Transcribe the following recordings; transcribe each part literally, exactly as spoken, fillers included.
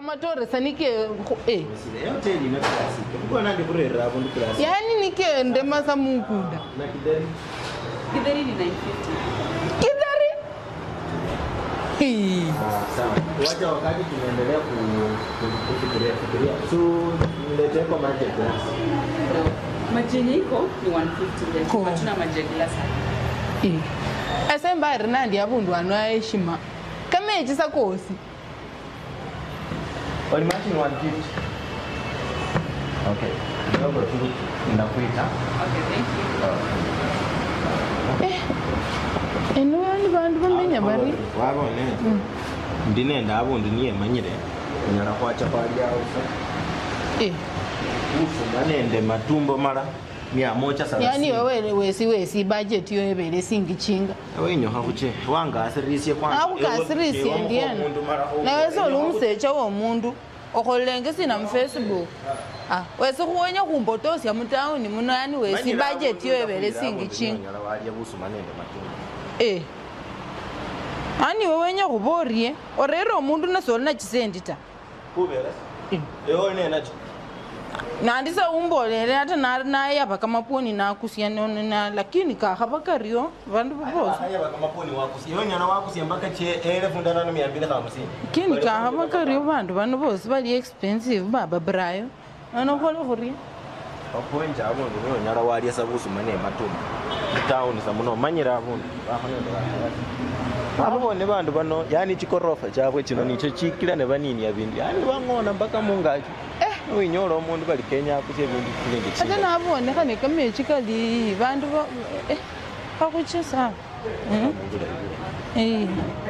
kamatore sanike eh hoteli na klasi kuko nande burera abundu klasi yani nike ndema samukuda na kideri kideri ni nine fifty kideri hii ah sawa wacha wakati tunaendelea kufikiria fikiria so nilete kwa maji klasi maji iko ni one fifty leo hatuna maji glasi eh asemba rinandi abundu anwaheshima kama echisa kosi Oli machi ni one fifty. Okay. Ndogo tu ninakuita. Okay, thank you. Eh. Eno bandi bandu bamenya bari. Wabone. Ndine ndabundu niye manyire. Nyara kwacha pali yao sa. Eh. Ufu manende matumbo mara mia moja sana. Yani wewe wesi wesi budget yo ebere singichinga. Wenyo hakuche wanga asirisi kwanza. Aku kasirisi ndiana. Na wewe olumsecha wo mundu okolenge sina mu Facebook. Ah, wese kuwenya kumbotosi ya mutauni munani wesi budget yo ebere singichinga. Nyara wali abusu manende matumbo. Eh. Ani wewe nya kuborie orero mundu nasolna chisendita. Kubera. Eyo nena chi. Nandisa umbolele hata na naye abakamaponi na kusiana na lakini ka habakario vandu bobozo haya bakamaponi wakusi yo nyana wakusi ambaka che elfu ndana na mia mbili hamsini kini ka habakario vandu vandu bose bali expensive baba brayo ano khole khori apoinja abundu no nyara wali asabusu mane matumbo town samuno manyira abundu abone bandu bano yani chikorofa chabwe chino nicho chikira ne banini ya bindu yani bangona mpaka mungaji eh uinyoro umundu bali Kenya akuze bindu kulingi chi ata nabone khane kamechi kali bandu eh bakuchisa mhm eh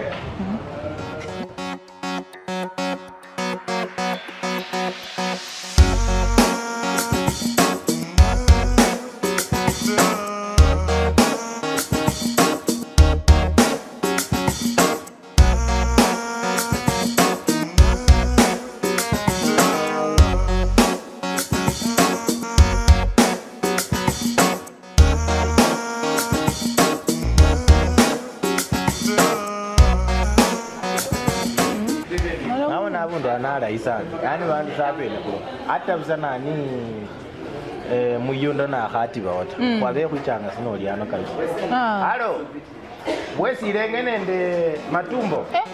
anara isana yani bantu sapele kulo hata msanani eh muyundo na khati bawata mm. kwabe kuchanga sino liano kabisa ah halo wesi irengene nde matumbo eh?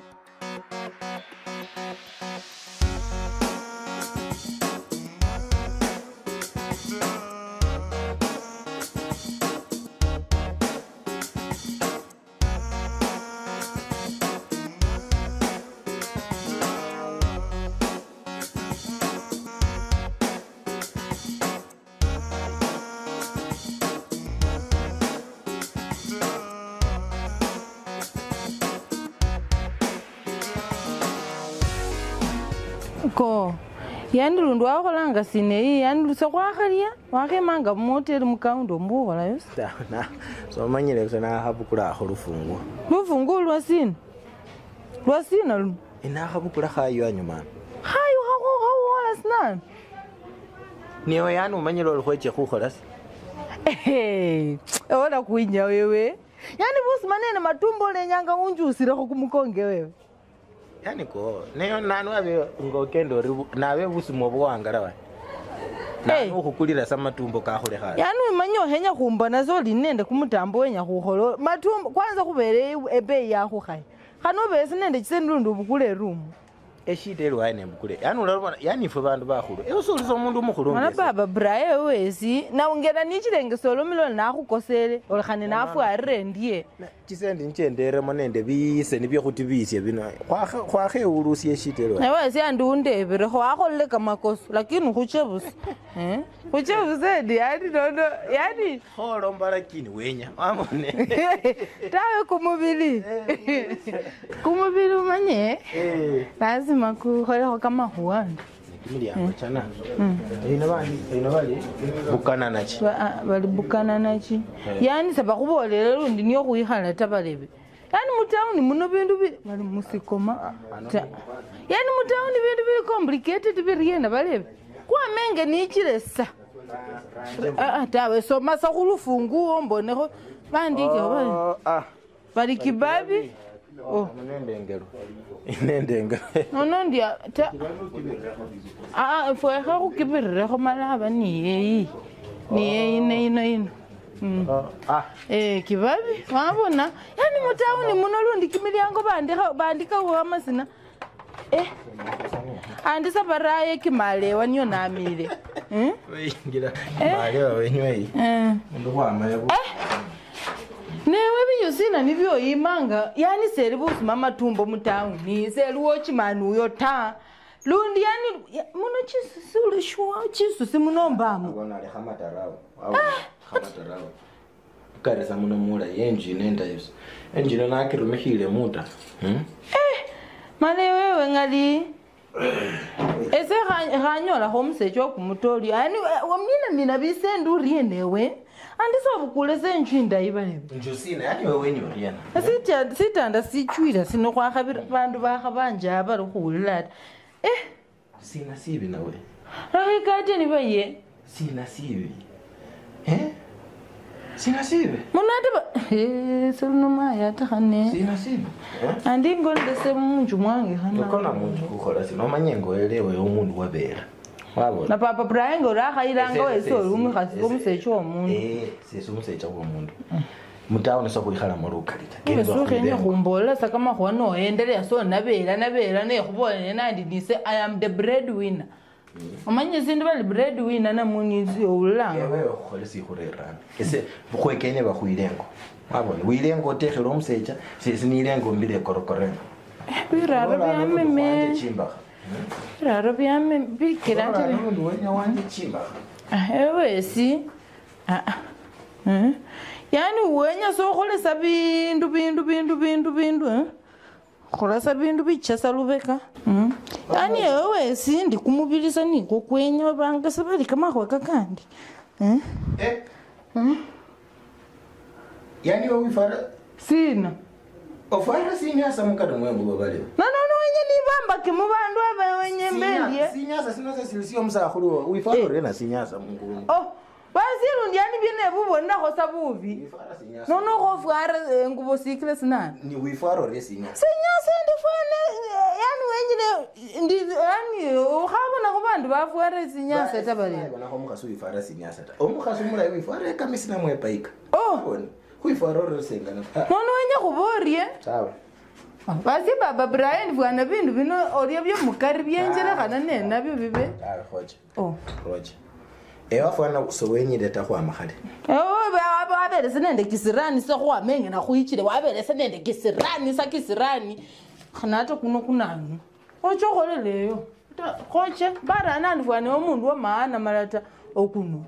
ko yani lundu wakolanga sine yani lusa kwakhalia wakemanga moteri mukaundo mbukola yosi na so manyire sana habukula aho lufungu lufungu lwasina lwasina lu ina habukula khayo anyuma khayo hako hako sina niyo yani umanyire olukweche khukhola eh ola kuinya wewe yani busi manene matumbo lenyanga unjusire ko kumukonge wewe yani ko neyo nanu abe ngokendo ribu nabe busimo bwangala wa nanu ukukulira samatumbo ka khole khala yani manyo henya kumbona zo linende kumutambo wenya kukholo matumbo kwanza kubere ebe ya khukhaya khano bese nende chisendundu bukule room eshite lwa ne bukule yani urabona yani ife bantu bakhulu eusurizo umundu umukhulu mana baba braye wesi na ungena nichilenge solo miloni nakhukosele olekhane nafu arendie chisendi nchendere monende bise nibyo khuti bise bino khwa khwa kheurusi eshite lwa na wesi andundebere khwa kholle kamakoso lakini khuchebusa eh khuchebusa ndi yani nono yani kholo mbarakini wenya amone tawe kumubili kumubili umanye eh lazima kukhole kama huanda kimili amachana ina bali ina bali bukana nachi bali bukana nachi yani saba kubolele lundi niyo kuyikhala tabalebe yani mutauni muno bindu bali musikoma yani mutauni bindu bili complicated birienda balebe kwa menge nichilesa ah tawe soma sa khulufunguo mbonekho bandike bali ah bali kibabi Oh. Nendengero. Nendengero. No no ndia ta. Ah fue ka go kibirre go malaba ni ei. Ni ei nei nei. Mm. Ah. Eh kibabi wabona yani mutauni munolundi kimilyango bandika bandika wa masina eh andisa baraye kimale wanyo namile hm weingira male wenywei eh ndo kwama yabo newe biyosina nibyo imanga yani seri busimama tumbo mutauni ni seri wochimani uyo ta lundi yani muno chisule shwa chisu simunombamo bona le khamatarawo awu khamatarawo karisa muno mula engine enda yeso engine nakirumihile muta hm eh male wewe ngali ese ganyola homsecho kumutoli yani wamina mina bisendu rienewe andiso bukule senjinda ibalebe njusina yani wewe ni oriana sita sitanda sichwira sinokwa khabira bantu bakhabanja abali khulilata eh sina sibi nawe rahikati ni baye sina sibi eh sina sibi munate ba eh solunoma yatakhane sina sibi eh andi ngolde se munju mwange khana kona muntu kukhola sino manyengo elewe umuntu wabera wabona na papa Brian ngora khayilanga wese olumu khasi komsecho womuntu eh sesumusecha womuntu mutaona sokuyikhala molukalita ngeso khenya khumbola sakama khona oyendelea so nabela nabela ne khubone nandi nise I am the breadwinner amanye sindu bali breadwinner na munizi olanga wewe khole sikhurerana ese bukhwekene bakhuilengo wabona wilengo tekhelo umsecha sesinilengo mbile korokorengo biraro byameme chimba biraro byame bikiranje ndo wenya wanje chimba ewe si ah eh yani wenya so kholesa bindu bindu bindu bindu bindu eh kholesa bindu bichasa lubeka mm yani ewe si ndi kumubilisa niko kwenya banga sabali kama kwa kakandi eh eh mm yani wewe fara sina ofara sinyasa mukado mwengo babale na na no wenye ni bamba ke mubandu aba wenye mbeli sinyasa sinoza silisio msakhulu uifara rena sinyasa mungu oh basilu ndiani bine bubona go sabubi no no go fara ngubo sikle sinani ni uifara resinya sinyasa ndifane yani wenye ndi yani ukhabona kubantu bafara sinyasa tabali bona ko mukhasu uifara sinyasa ta omukhasu mula uifara kamisina mwepaika oh bona uifara resengana no no wenye kuborie sawa basi baba Brian bwana bindu bino oriya byo mukari byenjera kana nena byo bibe ah hoje oh hoje ewa fana sowenyi leta kwa mahali oh baba wabele senende kisirani so kwa menge na khuichile wabele senende kisirani sa kisirani khanata kuno kunani ocho kholeleyo khoche bara nani bwana omundu wa maana malata okuno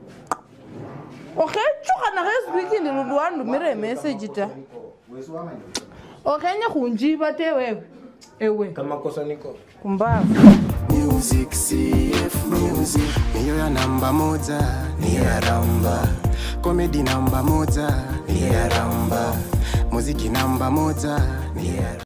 okhecho kana hesbiki ndiludwandu mire message ta okenya khunjiba te wewe ewe kama kosa niko kumbavu Music C F music niyo ya namba moja ni ya ramba comedy namba moja ni ya ramba muziki namba moja ni ya